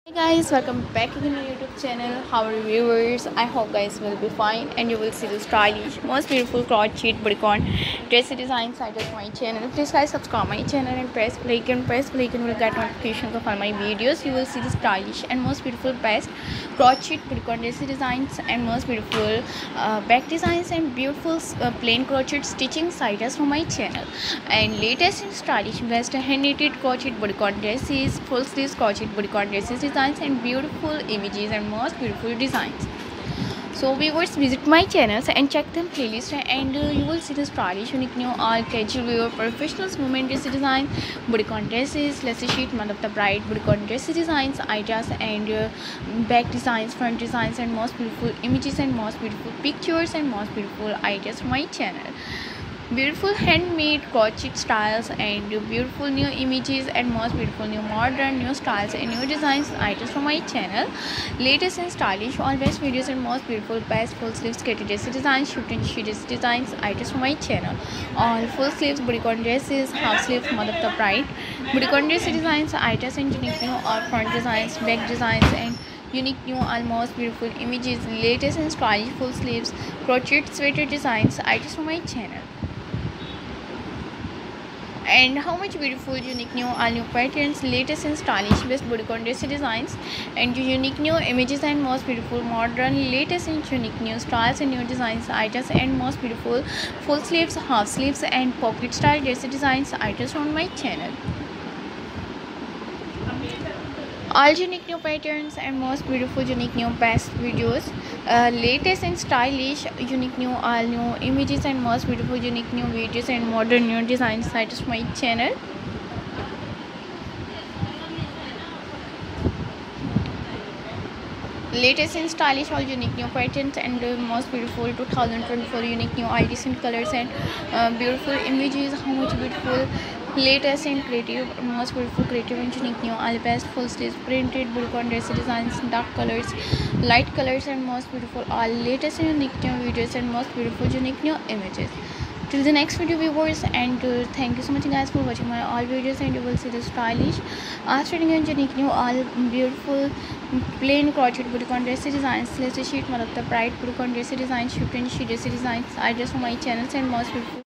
Hey guys, welcome back again to my YouTube channel. How are you viewers? I hope guys will be fine and you will see the stylish, most beautiful crochet bodycon dress designs I of my channel. Please guys subscribe my channel and press play and will get notifications of all my videos. You will see the stylish and most beautiful best crochet bodycon dress designs and most beautiful back designs and beautiful plain crochet stitching items from my channel. And latest and stylish best hand knitted crochet bodycon dresses, full sleeves crochet bodycon dresses designs and beautiful images and most beautiful designs. So viewers, visit my channels and check them playlist and you will see the stylish, unique, new, all casual wear, professionals, women dress design, bodycon dresses, let's sheet, month of the bride, bodycon dress designs, ideas and back designs, front designs and most beautiful images and most beautiful pictures and most beautiful ideas from my channel. Beautiful handmade crochet styles and beautiful new images and most beautiful new modern new styles and new designs items from my channel. Latest and stylish all best videos and most beautiful best full sleeves skater dress designs, shoot and sheet designs items from my channel. All full sleeves bodycon dresses, half sleeves, mother of the bride bodycon dress designs items and unique new all front designs, back designs and unique new almost beautiful images, latest and stylish full sleeves crochet sweater designs items from my channel. And how much beautiful unique new all new patterns, latest and stylish best bodycon dress designs and unique new images and most beautiful modern latest and unique new styles and new designs items and most beautiful full sleeves, half sleeves and pocket style dress designs items on my channel. All unique new patterns and most beautiful unique new best videos, latest and stylish unique new all new images and most beautiful unique new videos and modern new designs sites my channel. Latest and stylish all unique new patterns and most beautiful 2024 unique new ideas and colors and beautiful images. How much beautiful latest and creative most beautiful creative and unique new all best full sleeves printed bodycon dress designs, dark colors, light colors and most beautiful all latest and unique new videos and most beautiful unique new images. Till the next video viewers, and thank you so much guys for watching my all videos and you will see the stylish outstanding and unique new all beautiful plain crochet bodycon dress designs, let's sheet, mother of the bride bodycon dress designs, shoot and sheet dress designs, I just for my channels and most beautiful